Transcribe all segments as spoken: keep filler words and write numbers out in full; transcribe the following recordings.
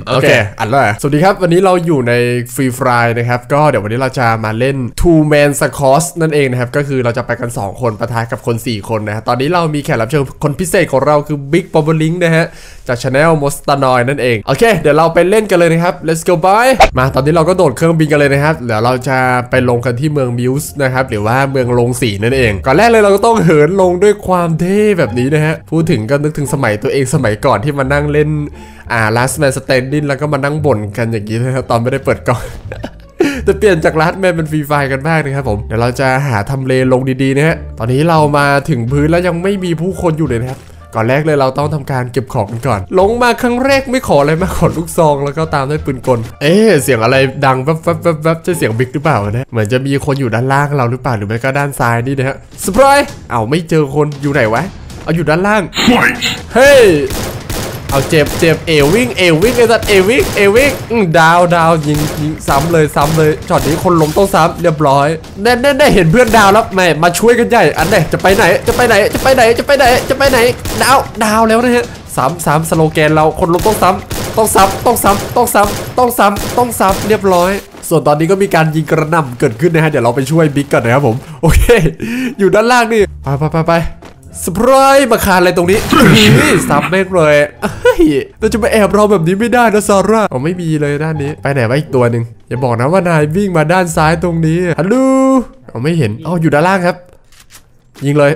โอเคอัดแล้วสวัสดีครับวันนี้เราอยู่ในฟรีไฟล์นะครับก็เดี๋ยววันนี้เราจะมาเล่น two man squad นั่นเองนะครับก็คือเราจะไปกันสองคนปะทะกับคนสี่คนนะฮะตอนนี้เรามีแขกรับเชิญคนพิเศษของเราคือ Big Bobolink นะฮะจาก Channel Mostanoid นั่นเองโอเคเดี๋ยวเราไปเล่นกันเลยนะครับ let's go by มาตอนนี้เราก็โดดเครื่องบินกันเลยนะครับเดี๋ยวเราจะไปลงกันที่เมืองมิวส์นะครับหรือว่าเมืองลงสีนั่นเองก่อนแรกเลยเราก็ต้องเหินลงด้วยความเท่แบบนี้นะฮะพูดถึงก็นึกถึงสมัยตัวเองสมัยก่อนที่มานั่งเล่นอ่า Last Man Standing แล้วก็มานั่งบ่นกันอย่างนี้นะครับตอนไม่ได้เปิดกล้อง จะเปลี่ยนจาก Last Man เป็นฟรีไฟล์กันบ้างนะครับผมเดี๋ยวเราจะหาทำเลลงดีๆนะฮะตอนนี้เรามาถึงพื้นแล้วยังไม่มีผู้คนอยู่เลยนะครับก่อนแรกเลยเราต้องทำการเก็บของกันก่อนลงมาครั้งแรกไม่ขออะไรมาขอลูกซองแล้วก็ตามด้วยปืนกลเอ๊ะเสียงอะไรดังแวบๆๆๆใช่เสียงบิ๊กหรือเปล่าเนี่ยเหมือนจะมีคนอยู่ด้านล่างเราหรือเปล่าหรือไม่ก็ด้านซ้ายนี่นะฮะเซอร์ไพรส์เอ้าไม่เจอคนอยู่ไหนวะเอาอยู่ด้านล่างเฮ้ยเอาเจ็บเจ็บเอวิ่งเอวิ่งไอ้สัตว์เอวิ่งเอวิ่งดาวดาวยิงยิงซ้ำเลยซ้ำเลยช็อตนี้คนล้มต้องซ้ำเรียบร้อยแน่แน่ได้เห็นเพื่อนดาวแล้วแม่มาช่วยกันใหญ่อันไหนจะไปไหนจะไปไหนจะไปไหนจะไปไหนจะไปไหนดาวดาวแล้วนะฮะซ้ำซ้ำสโลแกนเราคนล้มต้องซ้ำต้องซ้ำต้องซ้ำต้องซ้ำต้องซ้ำต้องซ้ำเรียบร้อยส่วนตอนนี้ก็มีการยิงกระหน่ำเกิดขึ้นนะฮะเดี๋ยวเราไปช่วยบิ๊กกันนะครับผมโอเคอยู่ด้านล่างนี่ไปไปไปไปสปรายมาคานอะไรตรงนี้ซับแม่งเลยเฮ้ยเราจะมาแอบรอแบบนี้ไม่ได้นะซาร่าอ๋อไม่มีเลยด้านนี้ไปไหนวะอีกตัวหนึ่งอย่าบอกนะว่านายวิ่งมาด้านซ้ายตรงนี้ฮัลโหลอ๋อไม่เห็นอ๋ออยู่ด้านล่างครับยิงเลย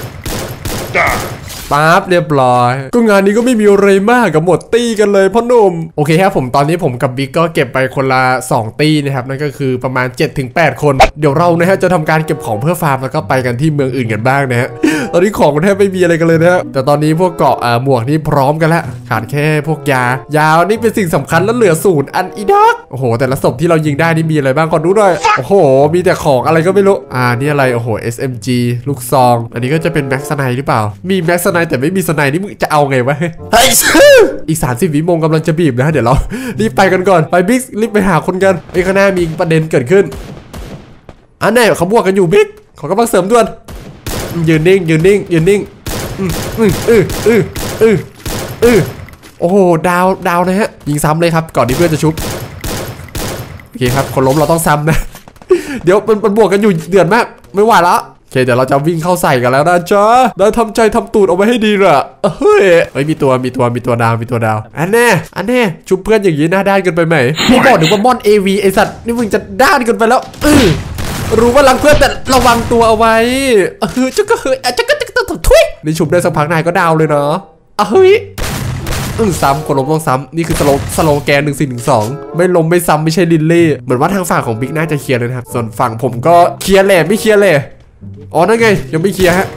ปั๊บเรียบร้อยก็งานนี้ก็ไม่มีอะไรมากกับหมดตี้กันเลยพ่อหนุ่มโอเคครับผมตอนนี้ผมกับบิ๊กก็เก็บไปคนละสองตี้นะครับนั่นก็คือประมาณ เจ็ดถึงแปด คนเดี๋ยวเรานะฮะจะทำการเก็บของเพื่อฟาร์มแล้วก็ไปกันที่เมืองอื่นกันบ้างนะฮะตอนนี้ของมันแทบไม่มีอะไรกันเลยนะฮะแต่ตอนนี้พวกเกาะอ่าหมวกนี่พร้อมกันแล้วขาดแค่พวกยายานี่เป็นสิ่งสำคัญแล้วเหลือศูนย์อันอีดักโอ้โหแต่ละศพที่เรายิงได้นี่มีอะไรบ้างก่อนดูหน่อยโอ้โหมีแต่ของอะไรก็ไม่รู้อ่านี่อะไรโอ้โห เอส เอ็ม จี ลูกซองอันนี้ก็จะเป็นแม็กซ์ไนหรือเปล่ามีแม็กซ์ไนแต่ไม่มีสไนนี่มึงจะเอาไงวะอีกสามสิบวิโมงกำลังจะบีบนะเดี๋ยวเรารีบไปกันก่อนไปบิ๊กรีบไปหาคนกันไอ้ข้างหน้ามีประเด็นเกิดขึ้นอันไหนเขาบวกกันอยู่บิ๊กขอกำลังเสริมด่วนยืนนิ่งยืนนิ่งยืนนิ่งอืออืออืออืออืออือโอ้โหดาวดาวนะฮะยิงซ้ำเลยครับก่อนที่เพื่อนจะชุบโอเคครับคนล้มเราต้องซ้ำนะเดี๋ยวมันบวกกันอยู่เดือดมากไม่ไหวแล้วโอเคเดี๋ยวเราจะวิ่งเข้าใส่กันแล้วนะจ๊ะได้ทำใจทำตูดเอาไว้ให้ดีละเฮ้ยเฮ้ยมีตัวมีตัวมีตัวดาวมีตัวดาวอันแน่อันแน่ชุบเพื่อนอย่างนี้น่าด้านกันไปไหมไม่บอกถึงว่ามอนเอวีไอสัตว์นี่มึงจะด้านกันไปแล้วเออรู้ว่ารังเพื่อนแต่ระวังตัวเอาไว้เฮ้ยจะก็เฮ้ยจะก็จะก็ต้องทุยนี่ชุบได้สักพักนายก็ดาวเลยเนาะเฮ้ยอือซ้ำคนล้มต้องซ้ำนี่คือสโลสโลแกนหนึ่งสี่หนึ่งสองไม่ล้มไม่ซ้ำไม่ใช่ลินเล่เหมือนว่าทางฝั่งของบิ๊กน่าจะเคลียร์เลยครับส่วนฝั่งผมก็เคลียร์แหละไม่เคลียร์เลยอ๋อนั่นไงยังไม่เคลียร์ฮะ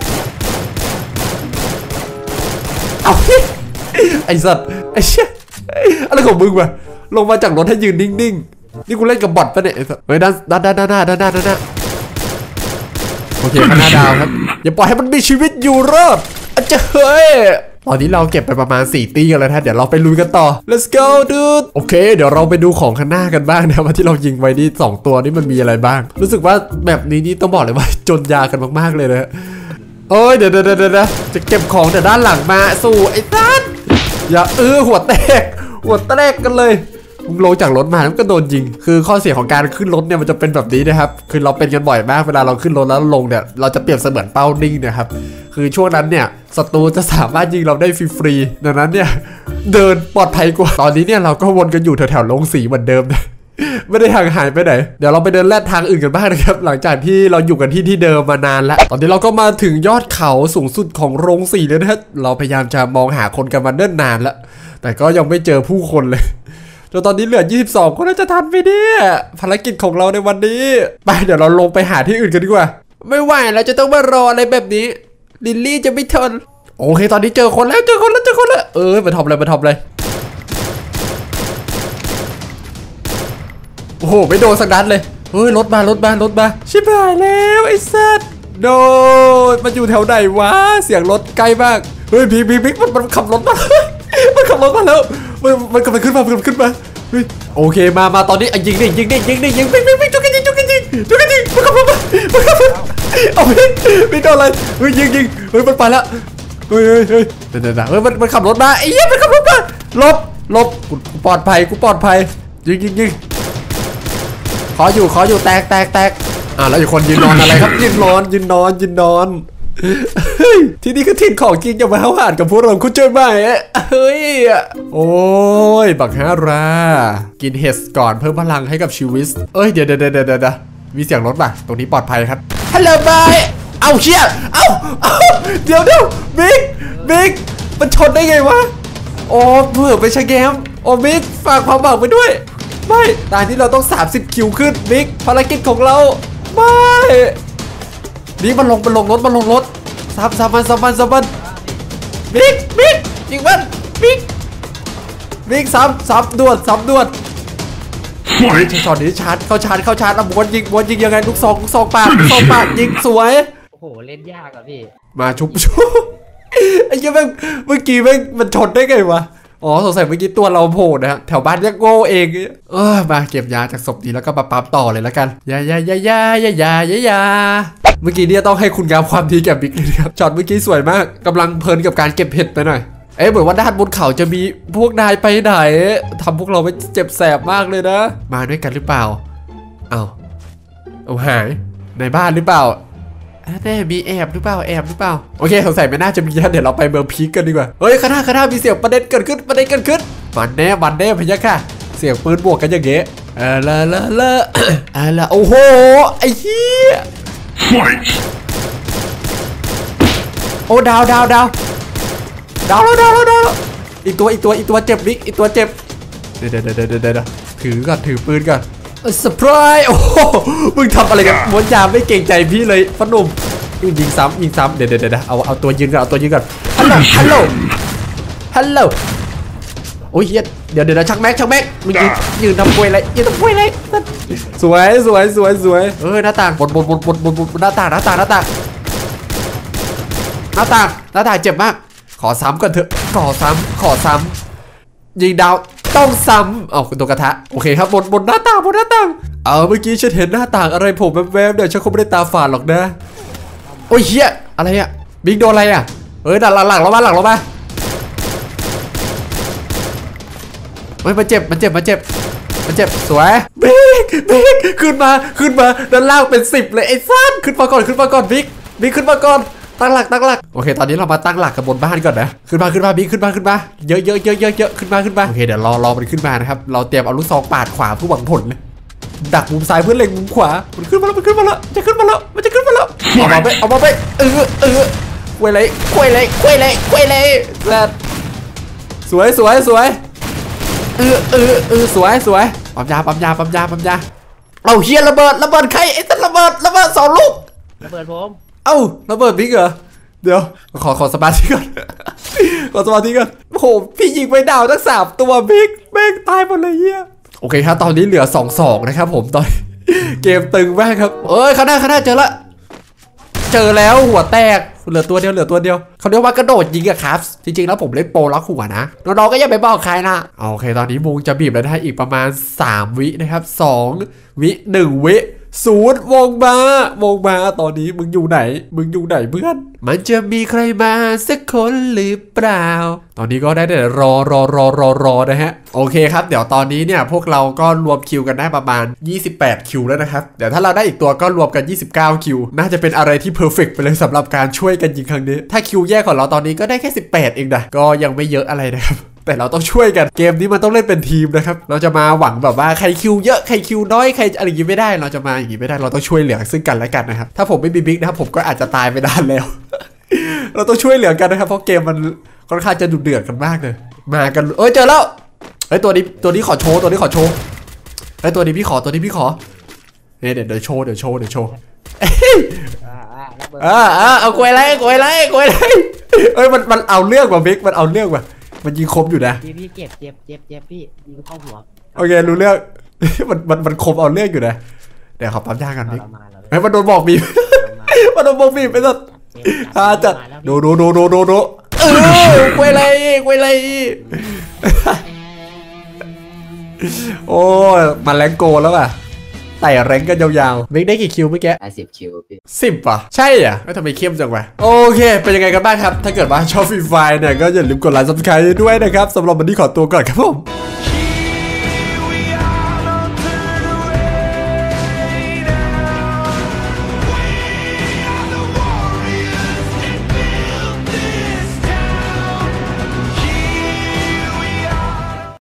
เอาไอ้สัตว์ไอ้เชี่ยอะไรของมึงวะลงมาจากรถให้ยืนนิ่งๆนี่กูเล่นกับบอทปะเนี่ยไอ้สัตว์เฮ้ยด้านด้านด้านด้านด้านด้านด้านด้านโอเคข้างหน้าดาวครับอย่าปล่อยให้มันมีชีวิตอยู่รอดอาจจะเฮ้ยตอนนี้เราเก็บไปประมาณสี่ตีกันแล้วท่านเดี๋ยวเราไปลุยกันต่อ let's go dude โอเคเดี๋ยวเราไปดูของข้างหน้ากันบ้างนะว่าที่เรายิงไว้นี่สองตัวนี่มันมีอะไรบ้างรู้สึกว่าแบบนี้นี่ต้องบอกเลยว่าจนยากันมากๆเลยนะโอ้ยเดี๋ยวเดี๋ยวเดี๋ยวจะเก็บของแต่ด้านหลังมาสู่ไอ้ท่านอย่าเออหัวแตกหัวแตกกันเลยมึงลงจากรถมาแล้วก็โดนยิงคือข้อเสียของการขึ้นรถเนี่ยมันจะเป็นแบบนี้นะครับคือเราเป็นกันบ่อยมากเวลาเราขึ้นรถแล้วลงเนี่ยเราจะเปรียบเสมือนเป้านิ่งนะครับคือช่วงนั้นเนี่ยศัตรูจะสามารถยิงเราได้ฟรีๆดังนั้นเนี่ยเดินปลอดภัยกว่าตอนนี้เนี่ยเราก็วนกันอยู่แถวๆลงสีเหมือนเดิมนะไม่ได้ห่างหายไปไหนเดี๋ยวเราไปเดินแลดทางอื่นกันบ้างนะครับหลังจากที่เราอยู่กันที่ที่เดิมมานานแล้วตอนนี้เราก็มาถึงยอดเขาสูงสุดของโรงสีเลยนะฮะเราพยายามจะมองหาคนกันมาเนิ่นนานแล้วแต่ก็ยังไม่เจอผู้คนเลยจนตอนนี้เหลือยี่สิบสองคนน่าจะทันไปเนี่ยภารกิจของเราในวันนี้ไปเดี๋ยวเราลงไปหาที่อื่นกันดีกว่าไม่ไหวเราจะต้องมารออะไรแบบนี้ลิลลี่จะไม่ทนโอเคตอนนี้เจอคนแล้วเจอคนแล้วเจอคนแล้วเออมาทำอะไรมาทำอะไรโอ้โหไม่โดนสักนัดเลยเฮ้ยรถมารถมารถมาชิบหายแล้วไอ้สัตว์โดนมันอยู่แถวไหนวะเสียงรถใกล้มากเฮ้ยบิ๊กบิ๊กบิ๊กมันมันขับรถมามันขับรถมาแล้วมันมันกำลังขึ้นมามันกำลังขึ้นมาเฮ้ยโอเคมามาตอนนี้ยิงดิยิงดิยิงดิยิงบิ๊กบิ๊กบิ๊กจุกกันยิงจุกกันยิงจุกกันยิงมันขับรถมามันขับรถเอาบิ๊กบิ๊กโดนอะไรเฮ้ยยิงยิงเฮ้ยมันไปแล้วเฮ้ยเฮ้ยเฮ้ยเดี๋ยวเดี๋ยวเฮ้ยมันมันขับรถมาไอ้เหี้ยมันขับรถมาลบลบกูปลอดภัยกูปลอดภัยยิงยิงยิงขออยู่ขออยู่แตกแตกแตกอ่าแล้วอีกคนยืนนอนอะไรครับยืนนอนยืนนอนยืนนอนที่นี่คือถิ่นของจริงอย่ามาห้าวหาญกับพวกเราคุณเจอไหมเฮ้ยโอ้ยบักฮารากินเห็ดก่อนเพิ่มพลังให้กับชีวิตเอ้ยเดี๋ยวเดี๋ยวเดี๋ยวเดี๋ยวมีเสียงรถป่ะตรงนี้ปลอดภัยครับฮัลโหลบายเอาเชี่ยเอาเอาเดี๋ยวเดี๋ยวบิ๊กบิ๊กมันชนได้ไงวะโอ้เผื่อไปชะแกมโอ้บิ๊กฝากความหวังไปด้วยไม่ตอนนี้เราต้องสามสิบคิวขึ้นบิ๊กภารกิจของเราไม่บิ๊กมันลงมันลงรถมันลงรถซับซับมันซับมันซับมันบิ๊กบิ๊กยิงมันบิ๊กบิ๊กซับซับด่วนซับด่วนช็อตนี้ชาร์จเข้าชาร์จเข้าชาร์จแล้วบอลยิงบอลยิงยังไงลูกซองลูกซองปาดลูกซองปาดยิงสวยโอ้โหเล่นยากอะพี่มาชุบชุบไอ้เหี้ยแม่งเมื่อกี้แม่งมันชนได้ไงวะอ๋อสงสัยเมื่อกี้ตัวเราโผล่นะแถวบ้านยักโง่เองเออมาเก็บยาจากศพนี้แล้วก็มาปั๊มต่อเลยแล้วกันยายายายายายายายาเมื่อกี้เนี่ยต้องให้คุณงามความดีแก่บิ๊กเลยครับช็อตเมื่อกี้สวยมากกำลังเพลินกับการเก็บเห็ดไปหน่อยเอ๊ะเหมือนว่าด้านบนเขาจะมีพวกนายไปไหนทำพวกเราไปเจ็บแสบมากเลยนะมาด้วยกันหรือเปล่าเอาเอาหายในบ้านหรือเปล่าแน่มีแอบหรือเปล่าแอบหรือเปล่าโอเคสงสัยไม่น่าจะมีนะเดี๋ยวเราไปเมืองพีคกันดีกว่าเฮ้ยข้างหน้าข้างหน้ามีเสียงประเด็นเกิดขึ้นประเด็นเกิดขึ้นมันแน่มันแน่พะยะค่ะเสียงปืนบวกกันอย่างเงี้ยเออละละละเออละโอ้โหไอ้เหี้ยโอ้ดาวดาวดาวดาวแล้วดาวแล้วดาวอีกตัวอีกตัวอีกตัวเจ็บบิ๊กอีกตัวเจ็บเดี๋ยวเดี๋ยวเดี๋ยวเดี๋ยวถือก่อนถือปืนก่อนเซอร์ไพรส์โอ้โหมึงทำอะไรกันมดยาไม่เกรงใจพี่เลยพ่อหนุ่มยิงซ้ำยิงซ้ำเดี๋ยวเดี๋ยวเดี๋ยวเอาเอาตัวยืนก่อนเอาตัวยืนก่อนฮัลโหลฮัลโหลฮัลโหลโอ้ยเดี๋ยวเดี๋ยวชักแม็กชักแม็กมึงยืนยืนทำป่วยอะไรยืนทำป่วยอะไรสวยสวยสวยสวยเออหน้าต่างบนบนบนบนบนบนหน้าต่างหน้าต่างหน้าต่างหน้าต่างหน้าต่างเจ็บมากขอซ้ำก่อนเถอะขอซ้ำขอซ้ำยิงดาวต้องซ้ำเอาตัวกระทะโอเคครับบนบนหน้าต่างบนหน้าต่างเออเมื่อกี้ฉันเห็นหน้าต่างอะไรผมแวบๆเดี๋ยวฉันคงไม่ได้ตาฝาดหรอกนะโอ้ยเฮียอะไรอะบิ๊กโดนอะไรอะเอ้ยดันหลังหลังเรามาหลังเรามาเฮ้ยมันเจ็บมันเจ็บมันเจ็บมันเจ็บสวยบิ๊กบิ๊กขึ้นมาขึ้นมาด้านล่างเป็นสิบเลยไอ้ซ่านขึ้นมาก่อนขึ้นมาก่อนบิ๊กบิ๊กขึ้นมาก่อนตั้งหลักตั้งหลักโอเคตอนนี้เรามาตั้งหลักกับบนบ้านก่อนนะขึ้นมาขึ้นมาบิ๊กขึ้นมาขึ้นมาเยอะเยอะเยอะเยอะเยอะขึ้นมาขึ้นมาโอเคเดี๋ยวรอรอมันขึ้นมานะครับเราเตรียมเอาลูกซองปาดขวาเพื่อหวังผลเลยดักมุมซ้ายเพื่อเล็งมุมขวามันขึ้นมาแล้วมันขึ้นมาแล้วจะขึ้นมาแล้วมันจะขึ้นมาแล้วเอามาไปเอามาไปเออเออคุยเลยคุยเลยคุยเลยคุยเลยแล้วสวยสวยสวยเออเออเออสวยสวยปั๊มยาปั๊มยาปั๊มยาปั๊มยาเอาเฮียระเบิดระเบิดใครไอ้ตันระเบิดระเบิดสองลูกระเบิดผมเอ้าระเบิดบิ๊กเหรอเดี๋ยวขอขอสมาธิก่อนขอสมาธิก่อนโอ้โหพี่ยิงไปดาวทั้งสามตัวบิ๊กแม่งตายหมดเลยเฮียโอเคครับตอนนี้เหลือสองสองนะครับผมตอนเกมตึงมากครับเอ้ยข้างหน้าข้างหน้าเจอละเจอแล้วหัวแตกเหลือตัวเดียวเหลือตัวเดียวเขาเรียกว่ากระโดดยิงอะครับจริงๆแล้วผมเล่นโปรล็อกหัวนะน้องๆก็อย่าไปบอกใครนะโอเคตอนนี้วงจะบีบแล้วได้อีกประมาณสามวินะครับสองวิหนึ่งวิศูนย์วงมาวงมาตอนนี้มึงอยู่ไหนมึงอยู่ไหนเพื่อนมันจะมีใครมาสักคนหรือเปล่าตอนนี้ก็ได้แต่รอรอรอรอรอนะฮะโอเคครับเดี๋ยวตอนนี้เนี่ยพวกเราก็รวมคิวกันได้ประมาณยี่สิบแปดคิวแล้วนะครับเดี๋ยวถ้าเราได้อีกตัวก็รวมกันยี่สิบเก้าคิวน่าจะเป็นอะไรที่เพอร์เฟกต์ไปเลยสำหรับการช่วยกันยิงครั้งนี้ถ้าคิวแยกของเราตอนนี้ก็ได้แค่สิบแปดเองนะก็ยังไม่เยอะอะไรนะครับแต่เราต้องช่วยกันเกมนี้มันต้องเล่นเป็นทีมนะครับเราจะมาหวังแบบว่าใครคิวเยอะใครคิวน้อยใครอะไรอย่างนี้ไม่ได้เราจะมาอย่างนี้ไม่ได้เราต้องช่วยเหลือซึ่งกันและกันนะครับถ้าผมไม่มีบิ๊กนะครับผมก็อาจจะตายไปนานแล้ว เราต้องช่วยเหลือกันนะครับเพราะเกมมันค่อนข้างจะดุเดือดกันมากเลยมากันเอ้ยเจอแล้วไอ้ตัวนี้ตัวนี้ขอโชว์ตัวนี้ขอโชว์ไอ้ตัวนี้พี่ขอตัวนี้พี่ขอเดี๋ยวเดี๋ยวโชว์เดี๋ยวโชว์เดี๋ยวโชว์อ่าอ่าเอากล้วยไรกล้วยไรกล้วยไรเอ้ยมันมันเอาเรื่องว่ะบิ๊กมันเอาเรื่องว่ะมันยิงคมอยู่นะพี่พี่เจ็บเจ็บเจ็บเจ็บพี่ยิงเข้าหัวโอเครู้เรื่องมันมันมันคมเอาเรื่องอยู่นะเดี๋ยวขอปั๊มยากันบิ๊กไอ้มันโดนบอกบีบมันโดนบอกบีบไปสักอาจัดโดโดโดโดโดโดเออกล้วยไรกล้วยไรโอ้มาแรงโกแล้วอ่ะไต่แรงกันยาวๆบิ๊กได้กี่คิวเมื่อกี้ได้สิบคิวพี่สิบป่ะใช่อ่ะไม่ทำไมเข้มจังวะโอเคเป็นยังไงกันบ้างครับถ้าเกิดว่าชอบฟรีไฟเนี่ยก็อย่าลืมกดไลค์ซับสไครต์ด้วยนะครับสำหรับวันนี้ขอตัวก่อนครับผม